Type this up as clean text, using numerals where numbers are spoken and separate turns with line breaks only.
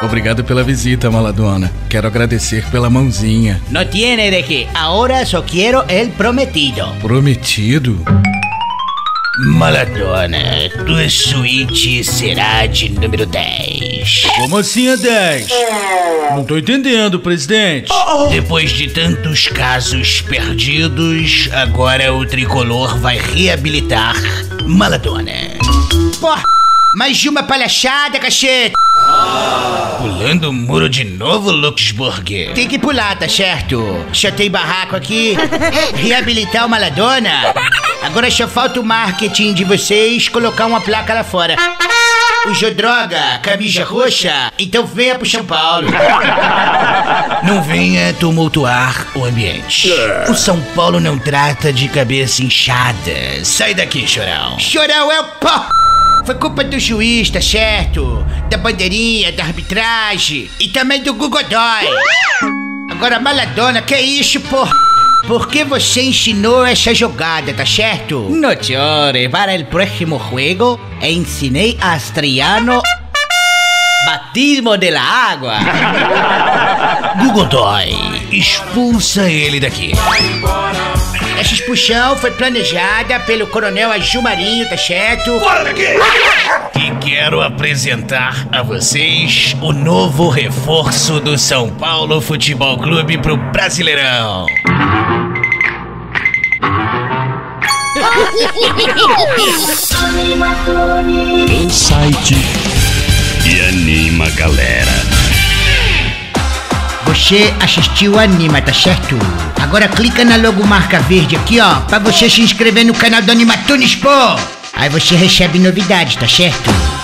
Obrigado pela visita, Maladona. Quero agradecer pela mãozinha.
No tiene de qué. Ahora só quiero el prometido.
Prometido?
Maladona, tua suíte será de número 10.
Como assim é 10? Não tô entendendo, presidente.
Depois de tantos casos perdidos, agora o tricolor vai reabilitar Maladona. Porra, mais uma palhaçada, cachete. Pulando o muro de novo, Luxemburg. Tem que pular, tá certo? Já tem barraco aqui. Reabilitar o Maladona. Agora só falta o marketing de vocês colocar uma placa lá fora. Usou droga, camisa roxa, então venha pro São Paulo. Não venha tumultuar o ambiente. O São Paulo não trata de cabeça inchada. Sai daqui, Chorão. Chorão é o pó. Foi culpa do juiz, tá certo? Da bandeirinha, da arbitragem e também do Gogodói. Agora, Maladona, que isso, porra? Por que você ensinou essa jogada, tá certo? No chore, para el próximo juego ensinei a Astriano batismo de la água. Gogodói, expulsa ele daqui. Essa expulsão foi planejada pelo coronel Aju Marinho, tá certo? Fora daqui! E quero apresentar a vocês o novo reforço do São Paulo Futebol Clube pro Brasileirão.
O site e anima, galera.
Você assistiu o Anima, tá certo? Agora clica na logomarca verde aqui, ó, pra você se inscrever no canal do Animatunes, pô! Aí você recebe novidades, tá certo?